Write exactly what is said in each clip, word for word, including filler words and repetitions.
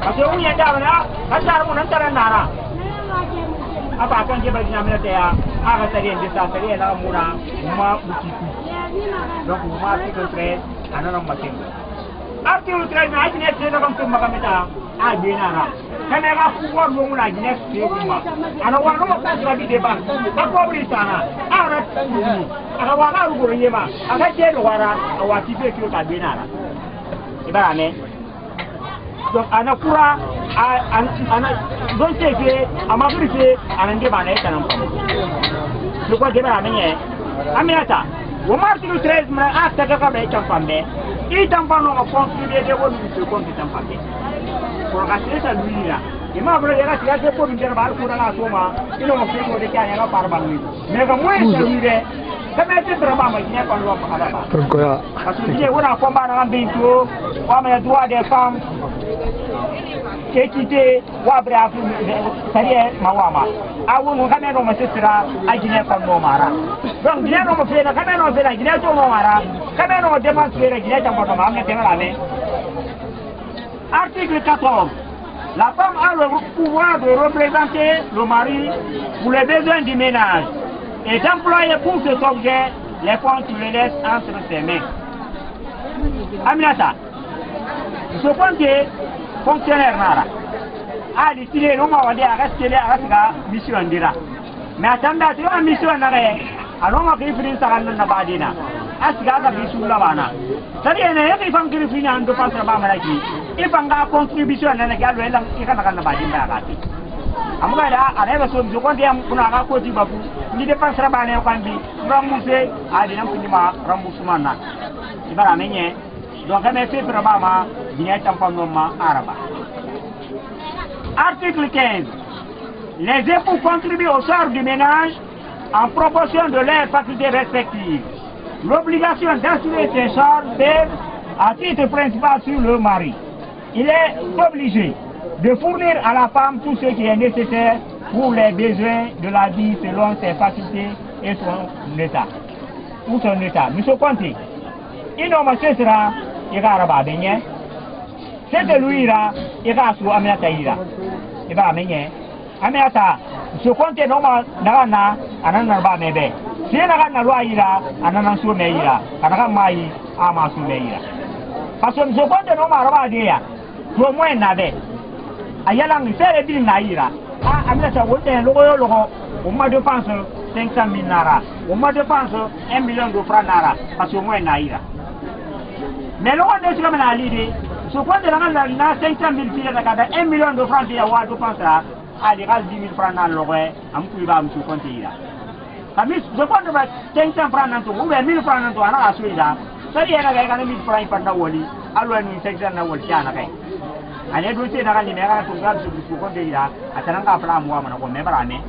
parce que on y est là, quand ça on entend nara. Apa kan dia bagi nama dia, apa tadi yang dia tadi adalah murah, rumah butiku. Donc rumah article treize, anak orang macam tu. Article treize ni aja ni cerita orang tu macam mana? Ah benar. Kenapa kuat orang lagi ni cerita rumah? Anak orang orang tak suka di depan. Aku beri sana. Anak ini, anak orang orang guru ni mah. Anak cerita orang, awak tipe kau tak benar. Ibarat ni. Donc anak kura, anak don ceke, amak beri anak dia mana itu nampak. Lupa dia mana ni? Aminata, umar tiga treize mana akta kakak baik campan deh. Ini campan orang konstruksi dia pun bisa konstruksi campan deh. Kalau kasih saya dulu ni lah. Ima boleh dia kasih saya pun bicara baru kurang asoma. Ini orang fikir dia kaya yang apa bang ni. Mereka mui sendiri deh. Kami itu terima macamnya kalau apa apa. Tergoyak. Pasal dia orang kombar dengan bintu, kami dua dia fam. Kekite wabre afu sariye mawama awu mo kame no masisira ajine kon no mara donc gine no mo fena kame no fena gine to mo mara kame no démontrer gine ta mo ma amne tengala ne. Article quatorze. La femme a le pouvoir de représenter le mari pour les besoins du ménage et d'employer pour cet objet les fonds qu'il laisse entre ses mains. Aminata, je pense que fonctionnaire nara a décidé non ma wadi a rester à la mission dira mais attendez c'est une mission nara alors ma kifrin sa kan na badina asga ga mission la bana tadi ene yaki fam kifrin an do pasra ba malaki ifanga contribution na ga lo elang ikana kan na badina akati amuga da ana ba so ko ndiam kuna ga ko tibabu ni de pasra ba ne kan bi rambuse a dinam kunima rambusuma na ibara menye. Donc, on a fait vraiment arabe. Article quinze. Les époux contribuent au sort du ménage en proportion de leurs facultés respectives. L'obligation d'assurer ces charges pèse à titre principal sur le mari. Il est obligé de fournir à la femme tout ce qui est nécessaire pour les besoins de la vie selon ses facultés et son état. Ou son état. Monsieur Conti, il ne sera Ika araba benye. C'est lui là, ika su amiata ira. Iba menye. Amiata, je compte non ma nana anana ba mebe. Si nana na loi ira, anana su me ira. Anaka mai ama su me ira. Parce que je compte non ma araba dia. Je moins na be. Ayala ni sere bil na ira. Ah amiata wote logo logo. On m'a dépensé cinq cent mille nara. On m'a dépensé un million de francs nara. Parce que moins na ira. Mais le roi de Sylvain a l'idée, ce point de la cinq cent mille filles, un million de francs, il y a un pense là, à l'égal dix mille francs dans le roi, à Mouiba, M. Conti. Je crois que cinq cents francs dans tout, ou mille francs dans tout, on a la suite là. Ça dit, il y a mille francs pendant Woli, alors nous cinq cents dans Woli, on est dossier dans la numéro, tout ça, je vous compte là, à Tananga Plan, moi, on a même pas l'année.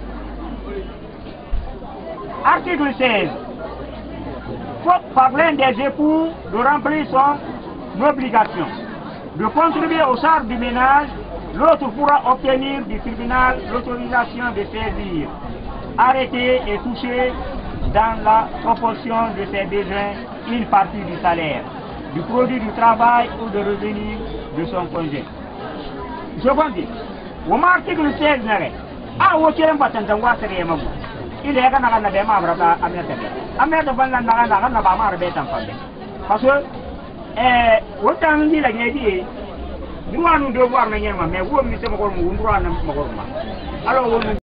Article seize. Par l'un des époux de remplir son obligation de contribuer au charges du ménage, l'autre pourra obtenir du tribunal l'autorisation de saisir, arrêter et toucher dans la proportion de ses besoins une partie du salaire, du produit du travail ou de revenus de son congé. Je dis, au article seize, ah, au tient pas tant il est kana kana bema brata ameta ameta banna na kana kana ba ma beta fande parce que eh wotan ndi la ngedi ni wanu do voir na nyema mais wo mi se mo ko mo ndura na mo ko ma alors